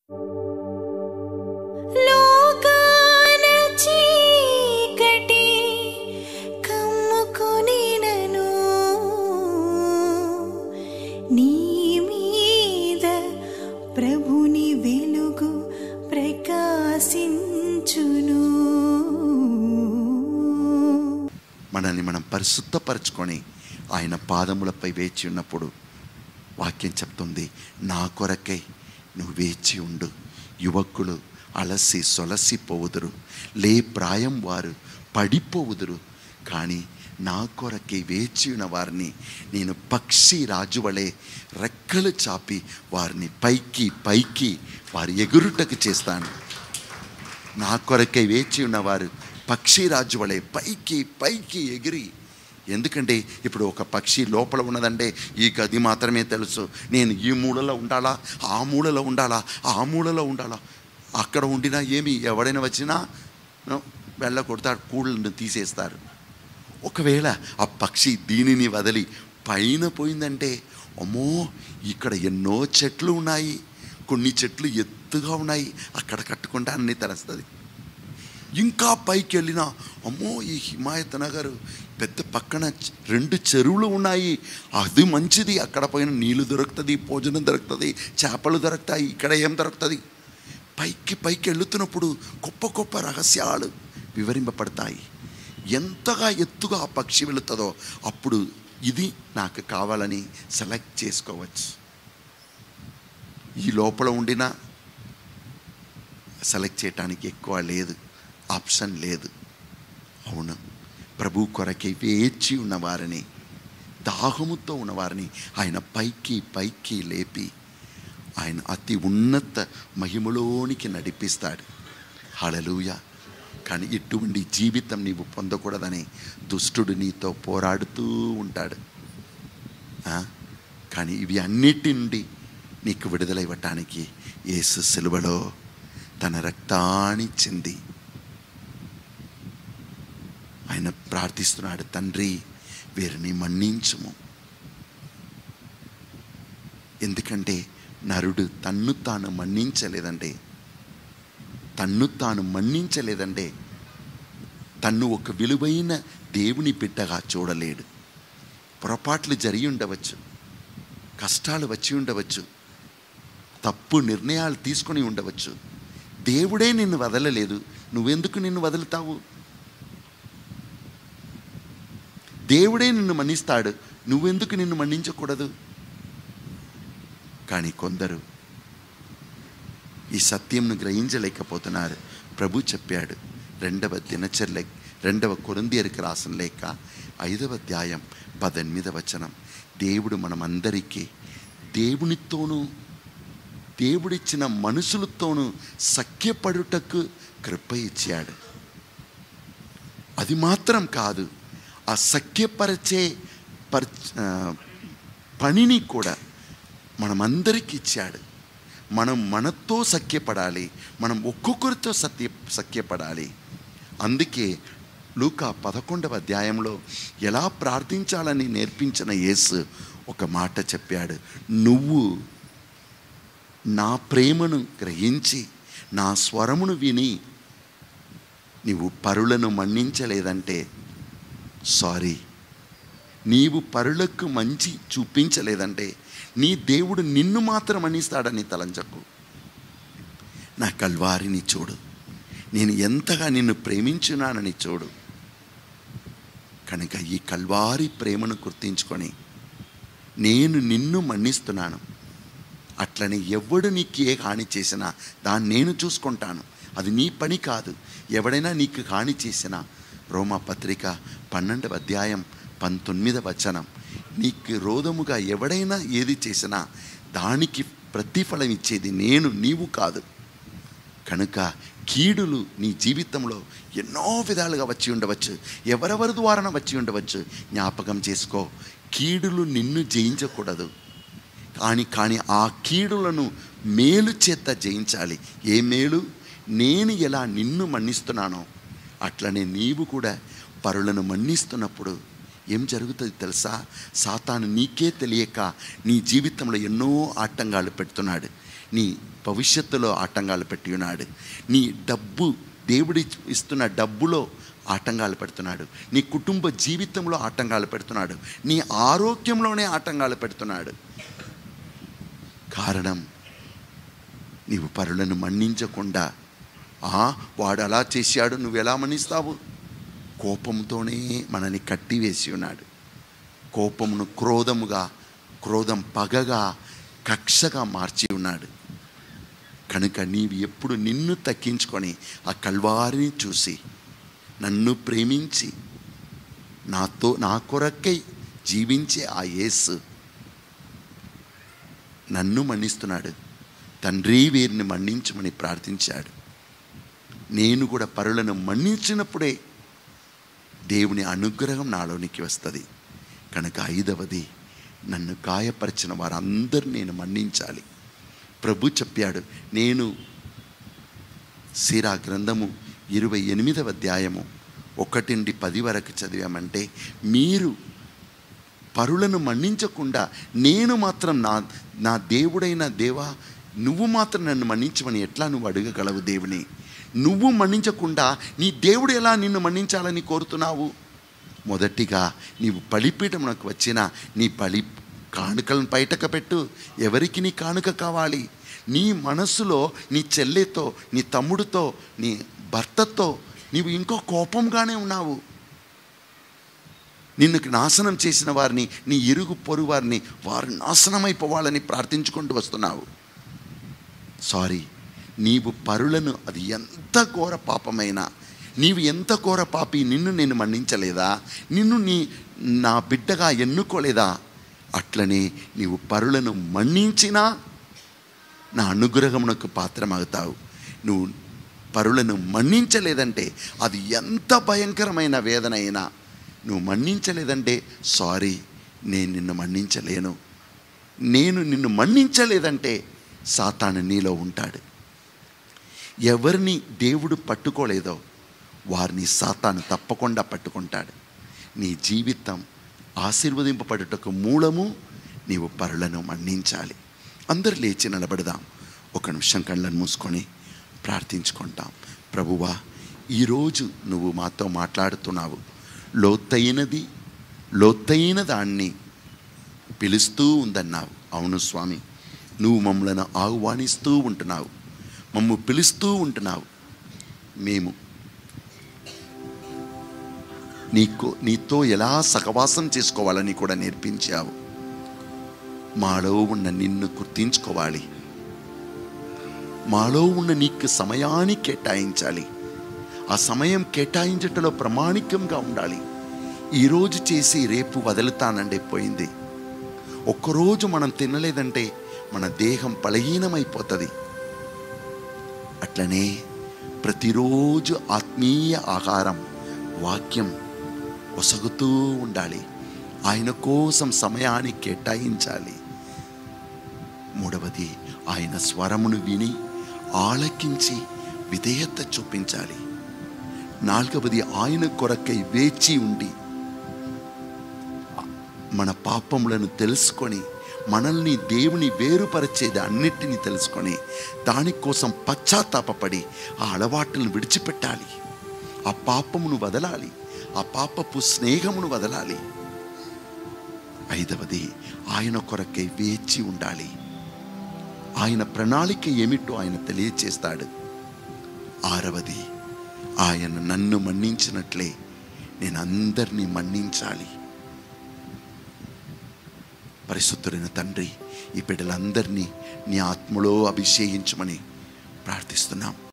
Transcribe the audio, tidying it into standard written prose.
లోకాన చీకటి కమ్ముకొనినను నీ మీద ప్రభుని వెలుగు ప్రకాశించును. మనల్ని మనం పరిశుద్ధపరచుకొని ఆయన పాదములపై వేచి ఉన్నప్పుడు వాక్యం చెప్తుంది, నా కొరకై నువ్వు వేచి ఉండు. యువకులు అలసి సొలసిపోవుదురు, లే ప్రాయం వారు పడిపోవుదురు, కానీ నా కొరకై వేచి ఉన్న వారిని నేను పక్షి రాజు వలె రెక్కలు చాపి వారిని పైకి పైకి వారి ఎగురుటకు చేస్తాను. నా కొరకై వేచి ఉన్నవారు పక్షి రాజు వలె పైకి పైకి ఎగిరి, ఎందుకంటే ఇప్పుడు ఒక పక్షి లోపల ఉన్నదంటే ఈ గది మాత్రమే తెలుసు, నేను ఈ మూలలో ఉండాలా, ఆ మూలలో ఉండాలా, ఆ మూలలో ఉండాలా, అక్కడ ఉండినా ఏమి ఎవడైనా వచ్చినా వెళ్ళకొడతాడు, కూళ్ళను తీసేస్తారు. ఒకవేళ ఆ పక్షి దీనిని వదిలి పైన పోయిందంటే, అమ్మో ఇక్కడ ఎన్నో చెట్లు ఉన్నాయి, కొన్ని చెట్లు ఎత్తుగా ఉన్నాయి, అక్కడ కట్టుకుంటే అన్నీ తెలుస్తుంది. ఇంకా పైకి వెళ్ళినా అమ్మో ఈ హిమాయత్ నగర్ పెద్ద పక్కన 2 చెరువులు ఉన్నాయి, అది మంచిది, అక్కడ పైన నీళ్ళు దొరుకుతుంది, భోజనం దొరుకుతుంది, చేపలు దొరుకుతాయి, ఇక్కడ ఏం దొరుకుతుంది. పైకి పైకి వెళుతున్నప్పుడు గొప్ప గొప్ప రహస్యాలు వివరింపబడతాయి. ఎంతగా ఎత్తుగా ఆ పక్షి వెళుతుందో అప్పుడు ఇది నాకు కావాలని సెలెక్ట్ చేసుకోవచ్చు. ఈ లోపల ఉండినా సెలెక్ట్ చేయటానికి ఎక్కువ లేదు, ఆప్షన్ లేదు. అవును, ప్రభు కొరకై వేచి ఉన్నవారిని, దాహముతో ఉన్నవారిని ఆయన పైకి పైకి లేపి ఆయన అతి ఉన్నత మహిమలోనికి నడిపిస్తాడు. హల్లెలూయా. కానీ ఇటువంటి జీవితం నీవు పొందకూడదని దుష్టుడు నీతో పోరాడుతూ ఉంటాడు. కానీ ఇవి అన్నిటి నుండి నీకు విడుదల ఇవ్వటానికి యేసు సిలువలో తన రక్తాన్ని చింది ఆయన ప్రార్థిస్తున్నాడు, తండ్రి వీరిని మన్నించుము. ఎందుకంటే నరుడు తన్ను తాను మన్నించలేదంటే తన్ను ఒక విలువైన దేవుని బిడ్డగా చూడలేడు. పొరపాట్లు జరిగి ఉండవచ్చు, కష్టాలు వచ్చి ఉండవచ్చు, తప్పు నిర్ణయాలు తీసుకొని ఉండవచ్చు. దేవుడే నిన్ను వదలలేదు, నువ్వెందుకు నిన్ను వదులుతావు? దేవుడే నిన్ను మన్నిస్తాడు, నువ్వెందుకు నిన్ను మన్నించకూడదు? కానీ కొందరు ఈ సత్యంను గ్రహించలేకపోతున్నారు. ప్రభు చెప్పాడు 2 కొరింథీయులకు రాసిన లేఖ 5వ అధ్యాయం 18వ వచనం, దేవుడు మనమందరికీ దేవునితోనూ దేవుడిచ్చిన మనుషులతోనూ సఖ్యపడుటకు కృప ఇచ్చాడు. అది మాత్రం కాదు, ఆ సఖ్యపరిచే పనిని కూడా మనమందరికీ ఇచ్చాడు. మనం మనతో సఖ్యపడాలి, మనం ఒక్కొక్కరితో సఖ్యపడాలి. అందుకే లూకా 11వ అధ్యాయంలో ఎలా ప్రార్థించాలని నేర్పించిన యేసు ఒక మాట చెప్పాడు, నువ్వు నా ప్రేమను గ్రహించి నా స్వరమును విని నీవు పరులను మన్నించలేదంటే సారీ, నీవు పరులకు మంచి చూపించలేదంటే నీ దేవుడు నిన్ను మాత్రం మన్నిస్తాడని తలంచకు. నా కల్వారిని చూడు, నేను ఎంతగా నిన్ను ప్రేమించున్నానని చూడు. కనుక ఈ కల్వారి ప్రేమను గుర్తించుకొని నేను నిన్ను మన్నిస్తున్నాను. అట్లని ఎవడు నీకు ఏ హాని చేసినా దాన్ని నేను చూసుకుంటాను, అది నీ పని కాదు. ఎవడైనా నీకు హాని చేసినా, రోమాపత్రిక 12వ అధ్యాయం 19వ వచనం, నీకు విరోధముగా ఎవడైనా ఏది చేసినా దానికి ప్రతిఫలం ఇచ్చేది నేను, నీవు కాదు. కనుక కీడులు నీ జీవితంలో ఎన్నో విధాలుగా వచ్చి ఉండవచ్చు, ఎవరెవరి ద్వారా వచ్చి ఉండవచ్చు. జ్ఞాపకం చేసుకో, కీడులు నిన్ను జయించకూడదు, కానీ ఆ కీడులను మేలు చేత జయించాలి. ఏ మేలు? నేను ఎలా నిన్ను మన్నిస్తున్నానో అట్లనే నీవు కూడా పరులను మన్నిస్తున్నప్పుడు ఏం జరుగుతుంది తెలుసా? సాతాను నీకే తెలియక నీ జీవితంలో ఎన్నో ఆటంకాలు పెడుతున్నాడు. నీ భవిష్యత్తులో ఆటంకాలు పెట్టి ఉన్నాడు. నీ డబ్బు, దేవుడి ఇస్తున్న డబ్బులో ఆటంకాలు పెడుతున్నాడు. నీ కుటుంబ జీవితంలో ఆటంకాలు పెడుతున్నాడు. నీ ఆరోగ్యంలోనే ఆటంకాలు పెడుతున్నాడు. కారణం, నీవు పరులను మన్నించకుండా, వాడు అలా చేశాడు నువ్వు ఎలా మన్నిస్తావు? కోపంతోనే మనని కట్టివేసి ఉన్నాడు. కోపమును క్రోధముగా, క్రోధం పగగా, కక్షగా మార్చి ఉన్నాడు. కనుక నీవు ఎప్పుడు నిన్ను తగ్గించుకొని ఆ కల్వారిని చూసి, నన్ను ప్రేమించి నా కొరకై జీవించే ఆ యేసు నన్ను మన్నిస్తున్నాడు. తండ్రి వీరిని మన్నించమని ప్రార్థించాడు. నేను కూడా పరులను మన్నించినప్పుడే దేవుని అనుగ్రహం నాలోనికి వస్తుంది. కనుక 5వది, నన్ను గాయపరిచిన వారందరూ నేను మన్నించాలి. ప్రభు చెప్పాడు. నేను సిరా గ్రంథము 28వ అధ్యాయము 1-10 వరకు చదివామంటే, మీరు పరులను మన్నించకుండా నేను మాత్రం నా దేవుడైన దేవా, నువ్వు మాత్రం నన్ను మన్నించమని ఎట్లా నువ్వు అడగగలవు? దేవుని నువ్వు మన్నించకుండా నీ దేవుడు ఎలా నిన్ను మన్నించాలని కోరుతున్నావు? మొదటిగా నీవు బలిపీఠమునకు వచ్చిన నీ కానుకలను బయటకు పెట్టు. ఎవరికి నీ కానుక కావాలి? నీ మనసులో నీ చెల్లెతో, నీ తమ్ముడితో, నీ భర్తతో నీవు ఇంకో కోపంగానే ఉన్నావు. నిన్ను నాశనం చేసిన వారిని, నీ ఇరుగు పొరుగు వారిని, వారు నాశనమైపోవాలని ప్రార్థించుకుంటూ వస్తున్నావు. సారీ, నీవు పరులను, అది ఎంత ఘోర పాపమైనా, నీవు ఎంత ఘోర పాపి, నిన్ను నేను మన్నించలేదా? నిన్ను నా బిడ్డగా ఎన్నుకోలేదా? అట్లనే నీవు పరులను మన్నించినా నా అనుగ్రహమునకు పాత్రమవుతావు. నువ్వు పరులను మన్నించలేదంటే అది ఎంత భయంకరమైన వేదన అయినా, నువ్వు మన్నించలేదంటే సారీ, నేను నిన్ను మన్నించలేను. నేను నిన్ను మన్నించలేదంటే సాతాను నీలో ఉంటాడు. ఎవరిని దేవుడు పట్టుకోలేదో వారిని సాతాను తప్పకుండా పట్టుకుంటాడు. నీ జీవితం ఆశీర్వదింపబడుటకు మూలము నీవు పరులను మన్నించాలి. అందరు లేచి నిలబడదాం. ఒక నిమిషం కళ్ళను మూసుకొని ప్రార్థించుకుంటాం. ప్రభువా, ఈరోజు నువ్వు మాతో మాట్లాడుతున్నావు. లోతైన దాన్ని పిలుస్తూ ఉందన్నావు. అవును స్వామి, నువ్వు మమ్మల్ని ఆహ్వానిస్తూ ఉంటున్నావు, మమ్ము పిలుస్తూ ఉంటున్నావు. మేము నీతో ఎలా సహవాసం చేసుకోవాలని కూడా నేర్పించావు. మాలో ఉన్న నిన్ను గుర్తించుకోవాలి, మాలో ఉన్న నీకు సమయాన్ని కేటాయించాలి. ఆ సమయం కేటాయించటంలో ప్రామాణికంగా ఉండాలి. ఈరోజు చేసి రేపు వదులుతానంటే పోయింది. ఒక్కరోజు మనం తినలేదంటే మన దేహం బలహీనమైపోతుంది. అట్లనే ప్రతిరోజు ఆత్మీయ ఆహారం, వాక్యం ఒసగుతూ ఉండాలి. ఆయన కోసం సమయాన్ని కేటాయించాలి. 3వది, ఆయన స్వరమును విని ఆలకించి విధేయత చూపించాలి. 4వది, ఆయన కొరకై వేచి ఉండి మన పాపములను తెలుసుకొని, మనల్ని దేవుని వేరుపరిచేది అన్నిటినీ తెలుసుకొని దానికోసం పశ్చాత్తాపపడి ఆ అలవాట్లను విడిచిపెట్టాలి. ఆ పాపమును వదలాలి, ఆ పాపపు స్నేహమును వదలాలి. 5వది, ఆయన కొరకై వేచి ఉండాలి. ఆయన ప్రణాళిక ఏమిటో ఆయన తెలియచేస్తాడు. 6వది, ఆయన నన్ను మన్నించినట్లే నేను అందరినీ మన్నించాలి. పరిశుద్ధుడైన తండ్రి, ఈ బిడ్డలందరినీ నీ ఆత్మలో అభిషేకించమని ప్రార్థిస్తున్నాం.